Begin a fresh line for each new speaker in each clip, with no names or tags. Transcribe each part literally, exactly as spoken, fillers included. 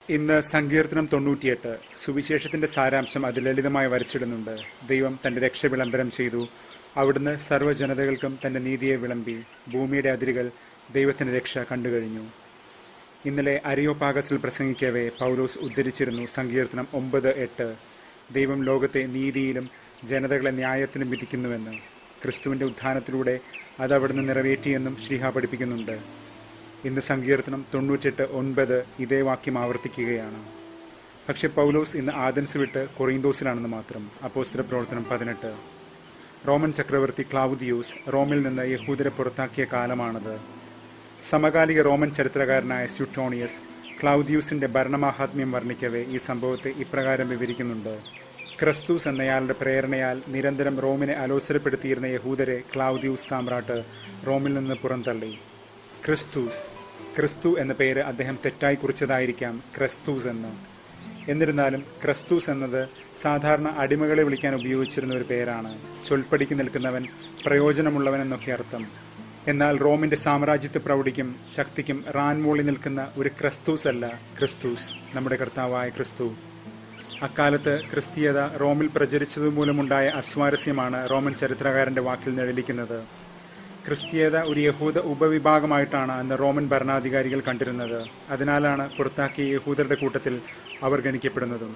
ഇന്ന് സങ്കീർത്തനം തൊണ്ണൂറ്റിയെട്ട് സുവിശേഷത്തിന്റെ സാരാംശം അത് ലളിതമായി വരച്ചിടുന്നുണ്ട്. ദൈവം തന്റെ രക്ഷ വിളംബരം ചെയ്തു. അവിടുന്ന് സർവ്വജനതകൾക്കും തന്റെ നീതിയെ വിളമ്പി. ഭൂമിയുടെ അതിരുകൾ ദൈവത്തിന്റെ രക്ഷ കണ്ടുകഴിഞ്ഞു. ഇന്നലെ അരിയോപാഗസിൽ പ്രസംഗിക്കവേ പൗലോസ് ഉദ്ധരിച്ചിരുന്നു സങ്കീർത്തനം ഒമ്പത് എട്ട്. ദൈവം ലോകത്തെ നീതിയിലും ജനതകളെ ന്യായത്തിലും വിധിക്കുന്നുവെന്ന്. ക്രിസ്തുവിന്റെ ഉത്ഥാനത്തിലൂടെ അത് അവിടുന്ന് നിറവേറ്റിയെന്നും ശ്ലീഹ പഠിപ്പിക്കുന്നുണ്ട്. ഇന്ന് സങ്കീർത്തനം തൊണ്ണൂറ്റെട്ട് ഒൻപത് ഇതേ വാക്യം ആവർത്തിക്കുകയാണ്. പക്ഷെ പൗലോസ് ഇന്ന് ആഥൻസ് വിട്ട് കൊറിന്തോസിലാണെന്ന് മാത്രം. അപ്പോസ്തല പ്രവർത്തനം പതിനെട്ട്. റോമൻ ചക്രവർത്തി ക്ലൗദിയൂസ് റോമിൽ നിന്ന് യഹൂദരെ പുറത്താക്കിയ കാലമാണത്. സമകാലിക റോമൻ ചരിത്രകാരനായ സ്യൂട്ടോണിയസ് ക്ലൗദിയൂസിന്റെ ഭരണമാഹാത്മ്യം വർണ്ണിക്കവേ ഈ സംഭവത്തെ ഇപ്രകാരം വിവരിക്കുന്നുണ്ട്. ക്രിസ്തുസ് എന്നയാളുടെ പ്രേരണയാൽ നിരന്തരം റോമിനെ അലോസരപ്പെടുത്തിയിരുന്ന യഹൂദരെ ക്ലൗദിയൂസ് സാമ്രാട്ട് റോമിൽ നിന്ന് പുറന്തള്ളി. ക്രിസ്തുസ് ക്രിസ്തു എന്ന പേര് അദ്ദേഹം തെറ്റായി കുറിച്ചതായിരിക്കാം ക്രിസ്തുസ് എന്ന്. എന്നിരുന്നാലും ക്രിസ്തുസ് എന്നത് സാധാരണ അടിമകളെ വിളിക്കാൻ ഉപയോഗിച്ചിരുന്ന ഒരു പേരാണ്. ചൊൽപ്പടിക്ക് നിൽക്കുന്നവൻ, പ്രയോജനമുള്ളവൻ എന്നൊക്കെ അർത്ഥം. എന്നാൽ റോമിന്റെ സാമ്രാജ്യത്വ പ്രൗഢിക്കും ശക്തിക്കും റാൻമൂളി നിൽക്കുന്ന ഒരു ക്രിസ്തുസ് അല്ല ക്രിസ്തുസ്, നമ്മുടെ കർത്താവായ ക്രിസ്തു. അക്കാലത്ത് ക്രിസ്തീയത റോമിൽ പ്രചരിച്ചതുമൂലമുണ്ടായ അസ്വാരസ്യമാണ് റോമൻ ചരിത്രകാരന്റെ വാക്കിൽ നിഴലിക്കുന്നത്. ക്രിസ്തീയത ഒരു യഹൂദ ഉപവിഭാഗമായിട്ടാണ് അന്ന് റോമൻ ഭരണാധികാരികൾ കണ്ടിരുന്നത്. അതിനാലാണ് പുറത്താക്കിയ യഹൂദരുടെ കൂട്ടത്തിൽ അവർ ഗണിക്കപ്പെടുന്നതും.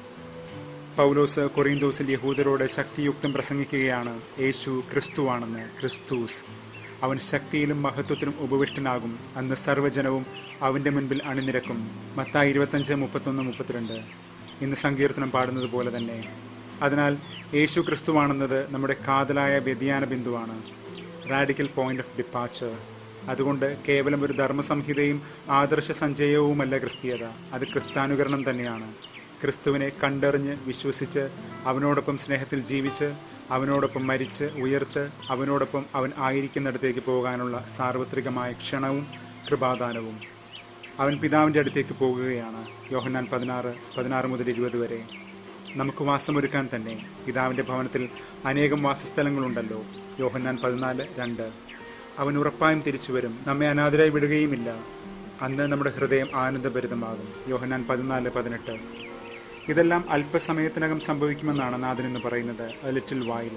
പൗലോസ് കൊറിന്തോസിൽ യഹൂദരോട് ശക്തിയുക്തം പ്രസംഗിക്കുകയാണ്. യേശു ക്രിസ്തുവാണെന്ന്, ക്രിസ്തുസ്. അവൻ ശക്തിയിലും മഹത്വത്തിലും ഉപവിഷ്ടനാകും. അന്ന് സർവ്വജനവും അവന്റെ മുൻപിൽ അണിനിരക്കും. മത്തായി ഇരുപത്തഞ്ച് മുപ്പത്തൊന്ന് മുപ്പത്തിരണ്ട്. ഇന്ന് സങ്കീർത്തനം പാടുന്നത് പോലെ തന്നെ. അതിനാൽ യേശു ക്രിസ്തുവാണെന്നത് നമ്മുടെ കാതലായ വ്യതിയാന ബിന്ദുവാണ്, റാഡിക്കൽ പോയിന്റ് ഓഫ് ഡിപ്പാച്ചർ. അതുകൊണ്ട് കേവലം ഒരു ധർമ്മസംഹിതയും ആദർശ സഞ്ചയവുമല്ല ക്രിസ്തീയത, അത് ക്രിസ്താനുകരണം തന്നെയാണ്. ക്രിസ്തുവിനെ കണ്ടറിഞ്ഞ് വിശ്വസിച്ച് അവനോടൊപ്പം സ്നേഹത്തിൽ ജീവിച്ച് അവനോടൊപ്പം മരിച്ച് ഉയർത്ത് അവനോടൊപ്പം അവൻ ആയിരിക്കുന്നിടത്തേക്ക് പോകാനുള്ള സാർവത്രികമായ ക്ഷണവും കൃപാദാനവും. അവൻ പിതാവിൻ്റെ അടുത്തേക്ക് പോകുകയാണ്. യോഹന്നാൻ പതിനാറ് പതിനാറ് മുതൽ ഇരുപത് വരെ. നമുക്ക് വാസമൊരുക്കാൻ തന്നെ പിതാവിൻ്റെ ഭവനത്തിൽ അനേകം വാസസ്ഥലങ്ങളുണ്ടല്ലോ. യോഹന്നാൻ പതിനാല് രണ്ട്. അവൻ ഉറപ്പായും തിരിച്ചു വരും, നമ്മെ അനാഥരായി വിടുകയുമില്ല. അന്ന് നമ്മുടെ ഹൃദയം ആനന്ദഭരിതമാകും. യോഹന്നാൻ പതിനാല് പതിനെട്ട്. ഇതെല്ലാം അല്പസമയത്തിനകം സംഭവിക്കുമെന്നാണ് നാഥൻ എന്ന് പറയുന്നത്. A little while.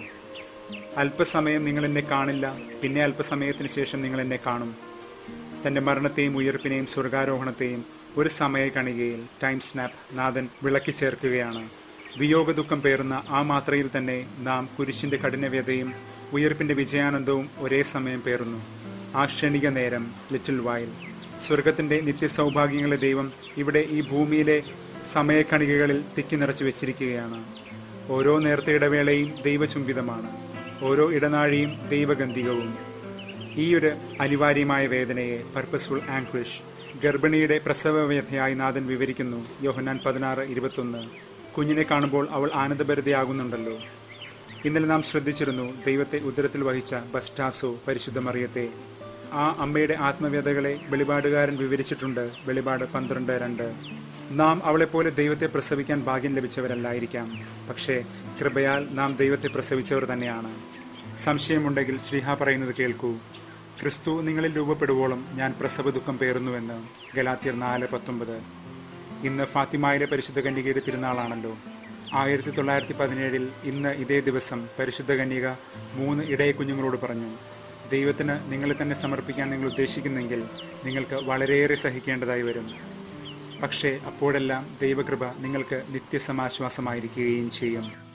അല്പസമയം നിങ്ങൾ എന്നെ കാണില്ല, പിന്നെ അല്പസമയത്തിന് ശേഷം നിങ്ങൾ എന്നെ കാണും. തന്റെ മരണത്തെയും ഉയർപ്പിനെയും സ്വർഗാരോഹണത്തെയും ഒരു സമയ കണികയിൽ, ടൈം സ്നാപ്പ്, നാഥൻ വിളക്കി ചേർക്കുകയാണ്. വിയോഗ ദുഃഖം പേറുന്ന ആ മാത്രയിൽ തന്നെ നാം കുരിശിന്റെ കഠിനവ്യതയും ഉയർപ്പിന്റെ വിജയാനന്ദവും ഒരേ സമയം പേറുന്നു. ആ ക്ഷണിക നേരം, ലിറ്റിൽ വൈൽ. സ്വർഗത്തിന്റെ നിത്യസൗഭാഗ്യങ്ങളെ ദൈവം ഇവിടെ ഈ ഭൂമിയിലെ സമയക്കണികകളിൽ തിക്കി നിറച്ചു വെച്ചിരിക്കുകയാണ്. ഓരോ നേർത്ത ഇടവേളയും ദൈവചുംബിതമാണ്, ഓരോ ഇടനാഴിയും ദൈവഗന്ധികവും. ഈ ഒരു അനിവാര്യമായ വേദനയെ, പർപ്പസ്ഫുൾ ആങ്ക്വിഷ്, ഗർഭിണിയുടെ പ്രസവവേദനയായി നാഥൻ വിവരിക്കുന്നു. യോഹന്നാൻ പതിനാറ് ഇരുപത്തൊന്ന്. കുഞ്ഞിനെ കാണുമ്പോൾ അവൾ ആനന്ദഭരിതയാകുന്നുണ്ടല്ലോ. ഇന്നലെ നാം ശ്രദ്ധിച്ചിരുന്നു ദൈവത്തെ ഉദരത്തിൽ വഹിച്ച ബസ്റ്റാസോ, പരിശുദ്ധ മറിയത്തെ. ആ അമ്മയുടെ ആത്മവ്യതകളെ വെളിപാടുകാരൻ വിവരിച്ചിട്ടുണ്ട്. വെളിപാട് പന്ത്രണ്ട് രണ്ട്. നാം അവളെപ്പോലെ ദൈവത്തെ പ്രസവിക്കാൻ ഭാഗ്യം ലഭിച്ചവരല്ലായിരിക്കാം, പക്ഷേ കൃപയാൽ നാം ദൈവത്തെ പ്രസവിച്ചവർ തന്നെയാണ്. സംശയമുണ്ടെങ്കിൽ ശ്ലീഹ പറയുന്നത് കേൾക്കൂ. ക്രിസ്തു നിങ്ങളിൽ രൂപപ്പെടുവോളം ഞാൻ പ്രസവ ദുഃഖം പേറുന്നുവെന്ന്. ഗലാത്യർ നാല് പത്തൊമ്പത്. ഇന്ന് ഫാത്തിമായിലെ പരിശുദ്ധ കന്യകയുടെ തിരുനാളാണല്ലോ. ആയിരത്തി തൊള്ളായിരത്തി പതിനേഴിൽ ഇന്ന് ഇതേ ദിവസം പരിശുദ്ധ കന്യക മൂന്ന് ഇടയ കുഞ്ഞുങ്ങളോട് പറഞ്ഞു, ദൈവത്തിന് നിങ്ങളെ തന്നെ സമർപ്പിക്കാൻ നിങ്ങൾ ഉദ്ദേശിക്കുന്നെങ്കിൽ നിങ്ങൾക്ക് വളരെയേറെ സഹിക്കേണ്ടതായി വരും. പക്ഷേ അപ്പോഴെല്ലാം ദൈവകൃപ നിങ്ങൾക്ക് നിത്യസമാശ്വാസമായിരിക്കുകയും ചെയ്യും.